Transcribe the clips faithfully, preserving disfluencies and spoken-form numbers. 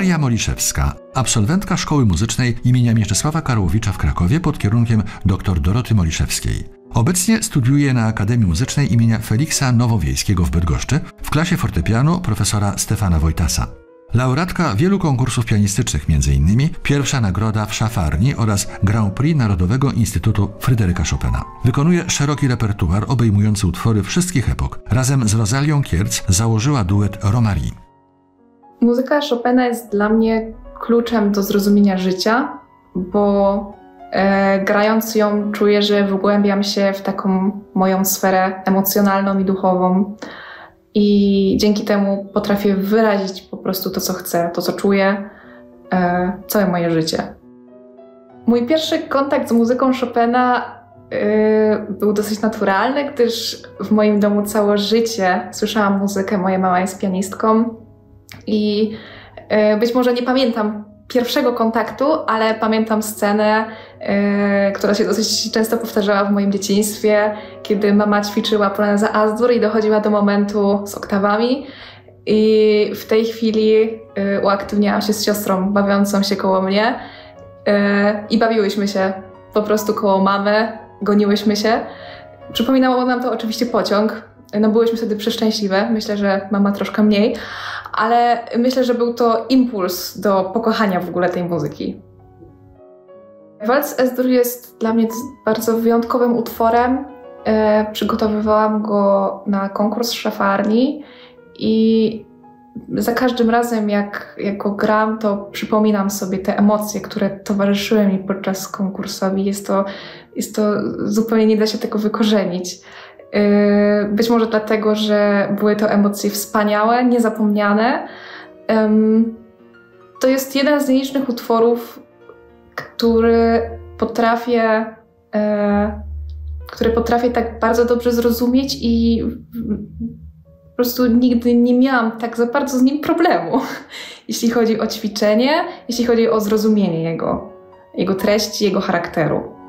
Maria Moliszewska, absolwentka Szkoły Muzycznej imienia Mieczysława Karłowicza w Krakowie pod kierunkiem dr Doroty Moliszewskiej. Obecnie studiuje na Akademii Muzycznej imienia Feliksa Nowowiejskiego w Bydgoszczy w klasie fortepianu profesora Stefana Wojtasa. Laureatka wielu konkursów pianistycznych, m.in. pierwsza nagroda w szafarni oraz Grand Prix Narodowego Instytutu Fryderyka Chopina. Wykonuje szeroki repertuar obejmujący utwory wszystkich epok. Razem z Rozalią Kierc założyła duet Romarii. Muzyka Chopina jest dla mnie kluczem do zrozumienia życia, bo e, grając ją czuję, że wgłębiam się w taką moją sferę emocjonalną i duchową. I dzięki temu potrafię wyrazić po prostu to, co chcę, to, co czuję, e, całe moje życie. Mój pierwszy kontakt z muzyką Chopina e, był dosyć naturalny, gdyż w moim domu całe życie słyszałam muzykę. Moja mama jest pianistką i e, być może nie pamiętam pierwszego kontaktu, ale pamiętam scenę, yy, która się dosyć często powtarzała w moim dzieciństwie, kiedy mama ćwiczyła polonezę As-Dur i dochodziła do momentu z oktawami. I w tej chwili yy, uaktywniałam się z siostrą bawiącą się koło mnie yy, i bawiłyśmy się po prostu koło mamy, goniłyśmy się. Przypominało nam to oczywiście pociąg. No byłyśmy wtedy przeszczęśliwe, myślę, że mama troszkę mniej, ale myślę, że był to impuls do pokochania w ogóle tej muzyki. Walc As-Dur jest dla mnie bardzo wyjątkowym utworem. E, przygotowywałam go na konkurs szafarni i za każdym razem, jak, jak go gram, to przypominam sobie te emocje, które towarzyszyły mi podczas konkursowi. Jest to, jest to zupełnie nie da się tego wykorzenić. Być może dlatego, że były to emocje wspaniałe, niezapomniane. To jest jeden z nielicznych utworów, który potrafię, który potrafię tak bardzo dobrze zrozumieć i po prostu nigdy nie miałam tak za bardzo z nim problemu, jeśli chodzi o ćwiczenie, jeśli chodzi o zrozumienie jego, jego treści, jego charakteru.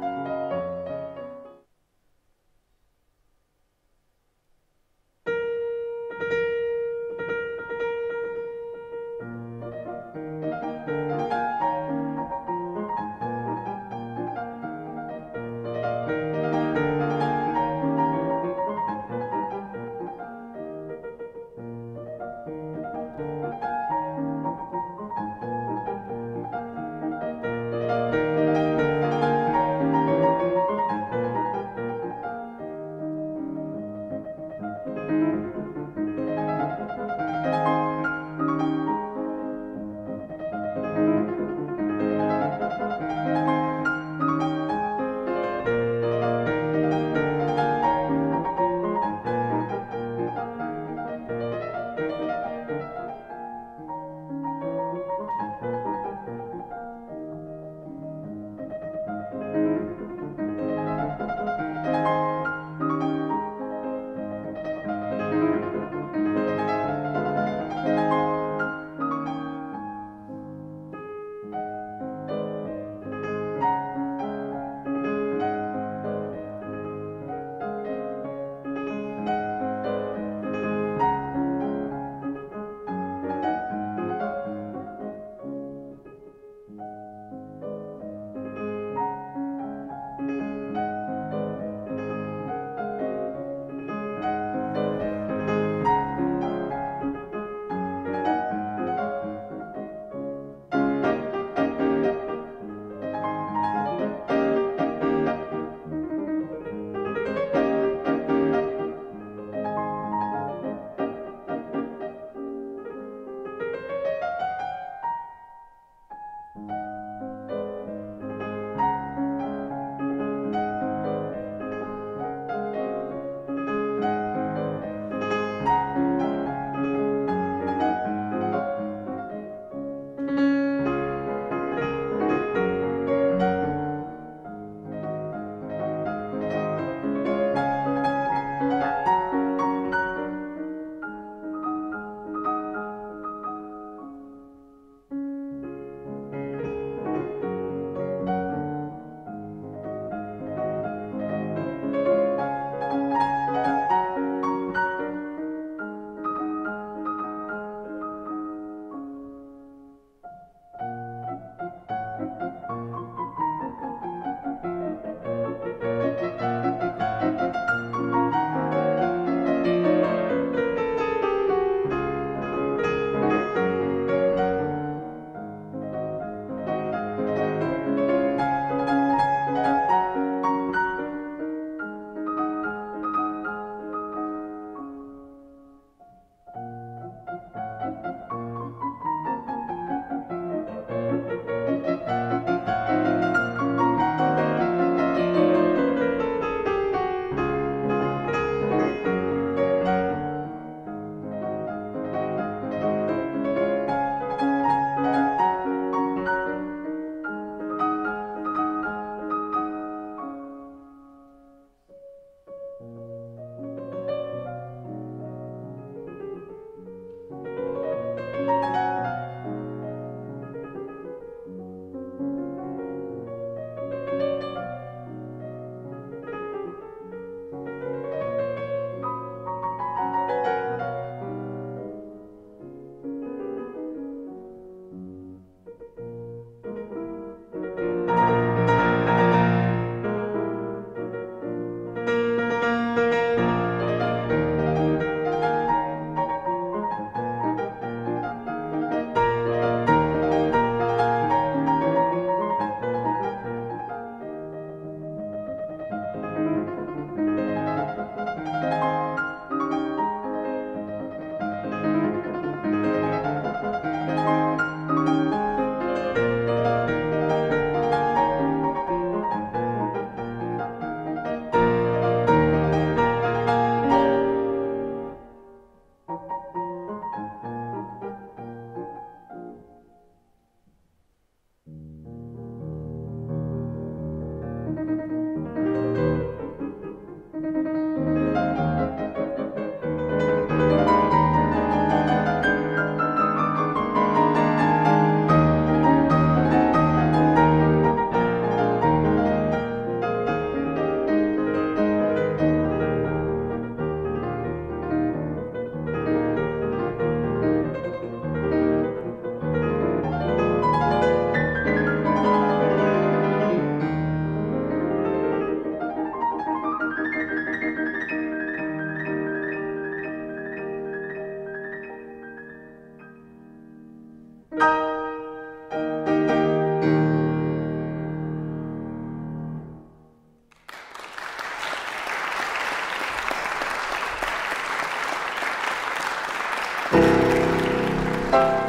tak.